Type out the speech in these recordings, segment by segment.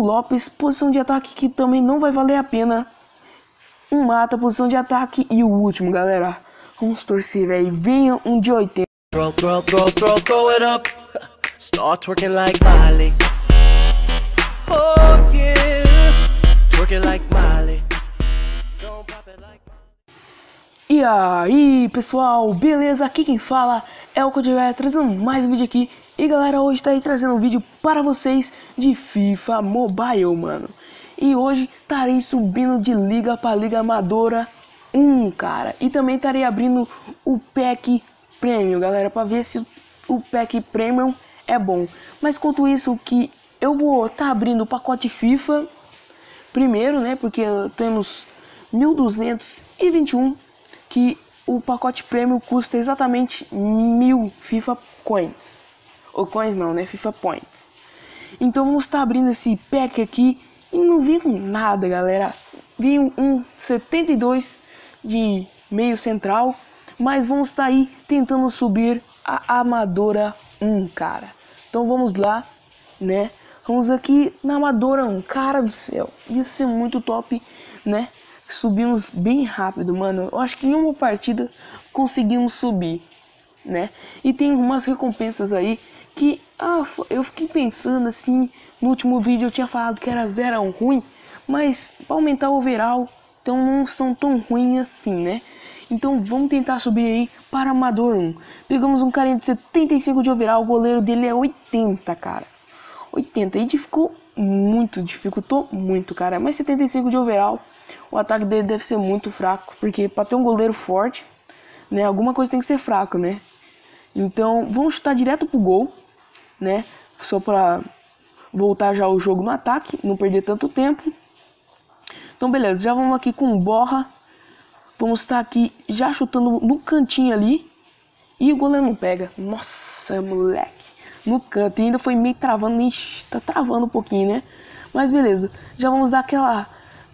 Lopes, posição de ataque que também não vai valer a pena. Um Mata, posição de ataque. E o último, galera. Vamos torcer, velho. Venha um de 80. Throw it up. Start twerking like Miley. Oh yeah. Twerking like Miley. Don't pop it like Miley. E aí, pessoal, beleza? Aqui quem fala é o Codivere, trazendo mais um vídeo aqui. E galera, hoje tá aí trazendo um vídeo para vocês de FIFA Mobile, mano. E hoje estarei subindo de liga para liga amadora 1, cara. E também estarei abrindo o pack Premium, galera, para ver se o pack Premium é bom. Mas enquanto isso, que eu vou estar abrindo o pacote FIFA primeiro, né? Porque temos 1221, que o pacote Premium custa exatamente 1000 FIFA Coins. Ou Coins não, né? FIFA Points. Então vamos estar abrindo esse pack aqui. E não vi com nada, galera. Vi um 72 de meio central. Mas vamos estar aí tentando subir a Amadora 1, cara. Então vamos lá, né? Vamos aqui na Amadora 1. Cara do céu, ia ser muito top, né? Subimos bem rápido, mano. Eu acho que em uma partida conseguimos subir, né? E tem umas recompensas aí que eu fiquei pensando assim. No último vídeo eu tinha falado que era 0 ruim, mas para aumentar o overall, então não são tão ruins assim, né? Então vamos tentar subir aí para Amador 1. Pegamos um carinha de 75 de overall, o goleiro dele é 80, cara. 80, e dificultou muito, cara. Mas 75 de overall, o ataque dele deve ser muito fraco, porque para ter um goleiro forte, né, alguma coisa tem que ser fraco, né? Então vamos chutar direto pro gol, né? Só para voltar já o jogo no ataque, não perder tanto tempo. Então beleza, já vamos aqui com borra. Vamos estar aqui já chutando no cantinho ali. E o goleiro não pega. Nossa, moleque. No canto, e ainda foi meio travando. Tá travando um pouquinho, né? Mas beleza, já vamos dar aquela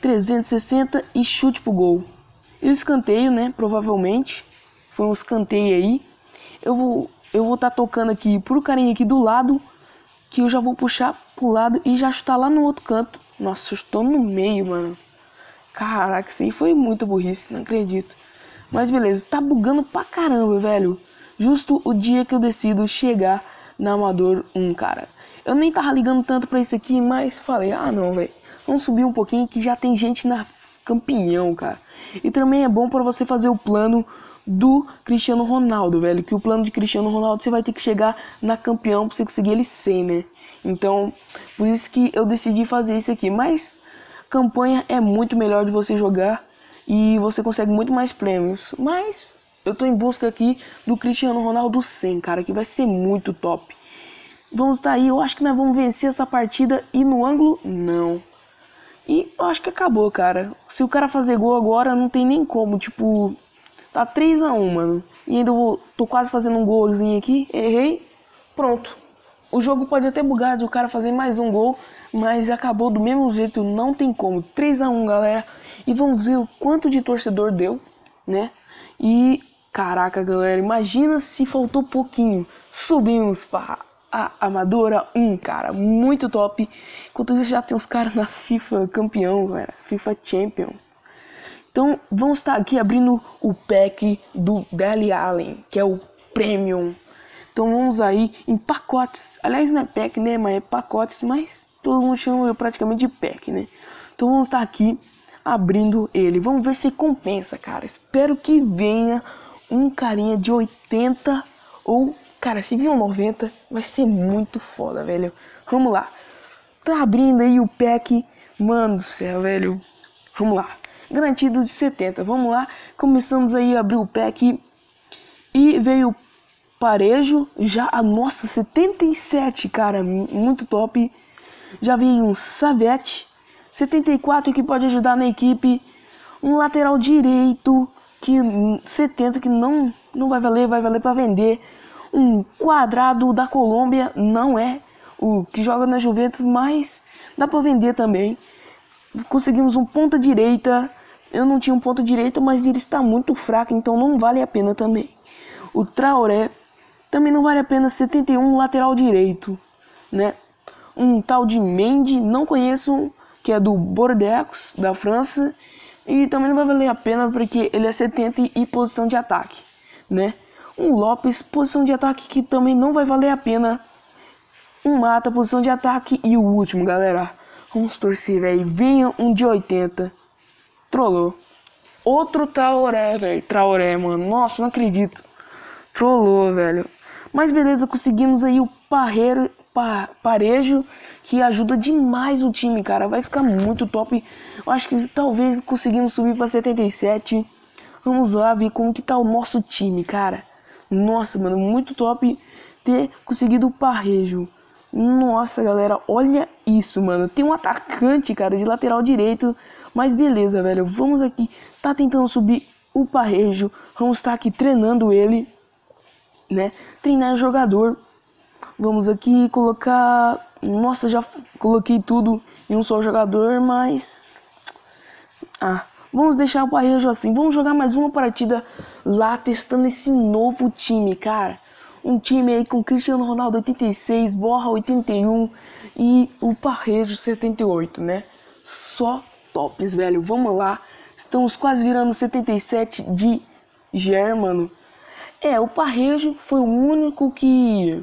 360 e chute pro gol. E o escanteio, né? Provavelmente foi um escanteio aí. Eu vou estar tocando aqui pro carinha aqui do lado, que eu já vou puxar pro lado e já chutar lá no outro canto. Nossa, eu estou no meio, mano. Caraca, isso aí foi muita burrice, não acredito. Mas beleza, tá bugando pra caramba, velho. Justo o dia que eu decido chegar na Amador 1, cara. Eu nem tava ligando tanto pra isso aqui, mas falei, não, velho. Vamos subir um pouquinho que já tem gente na campeão, cara. E também é bom pra você fazer o plano do Cristiano Ronaldo, velho. Que o plano de Cristiano Ronaldo você vai ter que chegar na campeão pra você conseguir ele 100, né? Então, por isso que eu decidi fazer isso aqui. Mas campanha é muito melhor de você jogar e você consegue muito mais prêmios. Mas eu tô em busca aqui do Cristiano Ronaldo 100, cara, que vai ser muito top. Vamos estar aí, eu acho que nós vamos vencer essa partida. E no ângulo, não. E eu acho que acabou, cara. Se o cara fazer gol agora, não tem nem como, tipo, tá 3-1, mano. E ainda tô quase fazendo um golzinho aqui, errei, pronto. O jogo pode até bugar de o cara fazer mais um gol, mas acabou do mesmo jeito, não tem como. 3-1, galera. E vamos ver o quanto de torcedor deu, né? E caraca, galera, imagina se faltou pouquinho. Subimos para a Amadora 1, cara, muito top. Enquanto isso já tem os caras na FIFA campeão, galera, FIFA Champions. Então vamos estar aqui abrindo o pack do Dele Alli, que é o Premium. Então vamos aí em pacotes. Aliás, não é pack, né? Mas é pacotes, mas todo mundo chama praticamente de pack, né? Então vamos estar aqui abrindo ele. Vamos ver se compensa, cara. Espero que venha um carinha de 80 ou, cara, se vir um 90, vai ser muito foda, velho. Vamos lá. Tá abrindo aí o pack. Mano do céu, velho. Vamos lá. Garantido de 70. Vamos lá. Começamos aí a abrir o pack. E veio Parejo, já nossa, 77, cara, muito top. Já veio um Savete, 74, que pode ajudar na equipe. Um lateral direito, que 70, que não vai valer para vender. Um Quadrado da Colômbia, não é o que joga na Juventus, mas dá para vender também. Conseguimos um ponta direita. Eu não tinha um ponta direita, mas ele está muito fraco, então não vale a pena também. O Traoré também não vale a pena, 71, lateral direito, né? um tal de Mendy, não conheço, que é do Bordeaux, da França. E também não vai valer a pena porque ele é 70 e posição de ataque, né? Um Lopes, posição de ataque, que também não vai valer a pena. Um Mata, posição de ataque. E o último, galera, vamos torcer, velho. Venha um de 80. Trollou. Outro Traoré, velho. Traoré, mano. Nossa, não acredito. Trollou, velho. Mas beleza, conseguimos aí o Parejo, que ajuda demais o time, cara. Vai ficar muito top. Eu acho que talvez conseguimos subir para 77. Vamos lá ver como que tá o nosso time, cara. Nossa, mano, muito top ter conseguido o Parejo. Nossa, galera, olha isso, mano. Tem um atacante, cara, de lateral direito. Mas beleza, velho. Vamos aqui. Tá tentando subir o Parejo. Vamos estar aqui treinando ele, né? Treinar jogador. Vamos aqui colocar... Nossa, já coloquei tudo em um só jogador, mas... vamos deixar o Parejo assim. Vamos jogar mais uma partida lá, testando esse novo time, cara. Um time aí com Cristiano Ronaldo 86, Borja 81 e o Parejo 78, né? Só tops, velho. Vamos lá. Estamos quase virando 77 de GR, mano. O Parejo foi o único que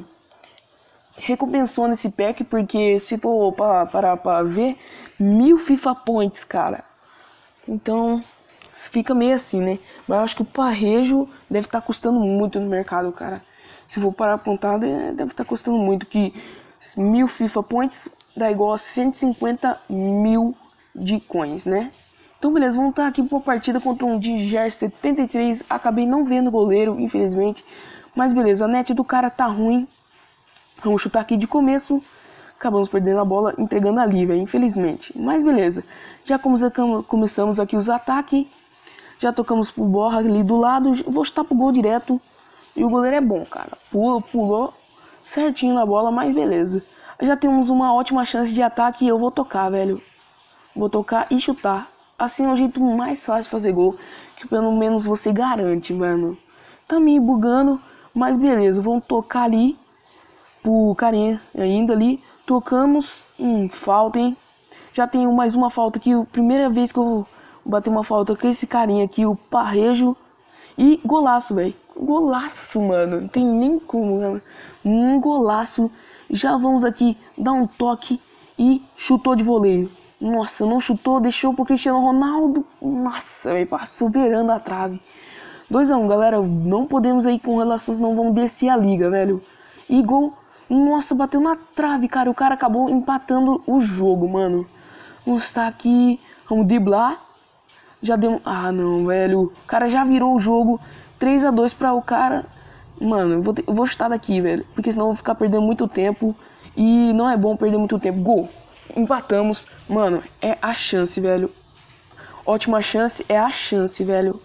recompensou nesse pack, porque se for para ver, 1000 FIFA Points, cara. Então, fica meio assim, né? Mas eu acho que o Parejo deve estar custando muito no mercado, cara. Se for para apontar, deve estar custando muito, que 1000 FIFA Points dá igual a 150 mil de coins, né? Então beleza, vamos estar aqui para uma partida contra um Diger 73. Acabei não vendo o goleiro, infelizmente. Mas beleza, a net do cara tá ruim. Vamos chutar aqui de começo. Acabamos perdendo a bola, entregando ali, velho, infelizmente. Mas beleza, já começamos aqui os ataques. Já tocamos pro Borja ali do lado. Vou chutar pro gol direto. E o goleiro é bom, cara. Pulou certinho na bola, mas beleza. Já temos uma ótima chance de ataque e eu vou tocar, velho. Vou tocar e chutar. Assim é o jeito mais fácil de fazer gol, que pelo menos você garante, mano. Tá me bugando, mas beleza. Vamos tocar ali pro carinha ainda ali. Tocamos. Falta, hein? Já tenho mais uma falta aqui. Primeira vez que eu vou bater uma falta com esse carinha aqui, o Parejo. E golaço, velho. Golaço, mano. Não tem nem como, mano. Um golaço. Já vamos aqui dar um toque e chutou de voleio. Nossa, não chutou, deixou pro Cristiano Ronaldo. Nossa, velho, passou beirando a trave. 2-1, galera. Não podemos aí com relação, senão vamos descer a liga, velho. E gol. Nossa, bateu na trave, cara. O cara acabou empatando o jogo, mano. Vamos estar aqui. Vamos driblar. Já deu... não, velho. O cara já virou o jogo. 3-2 para o cara. Mano, eu vou chutar daqui, velho. Porque senão eu vou ficar perdendo muito tempo. E não é bom perder muito tempo. Gol. Empatamos. Mano, é a chance, velho. Ótima chance. É a chance, velho.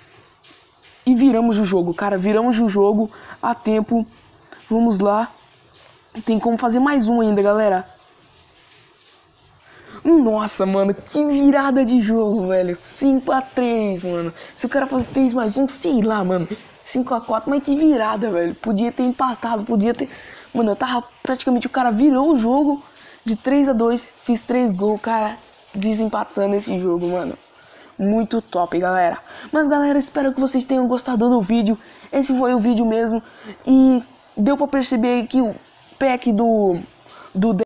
E viramos o jogo, cara. Viramos o jogo a tempo. Vamos lá. Tem como fazer mais um ainda, galera. Nossa, mano, que virada de jogo, velho. 5-3, mano. Se o cara fez mais um, sei lá, mano. 5-4, mas que virada, velho. Podia ter empatado, podia ter... Mano, eu tava praticamente... O cara virou o jogo de 3-2. Fiz 3 gols, cara, desempatando esse jogo, mano. Muito top, galera. Mas, galera, espero que vocês tenham gostado do vídeo. Esse foi o vídeo mesmo. E deu pra perceber que o pack do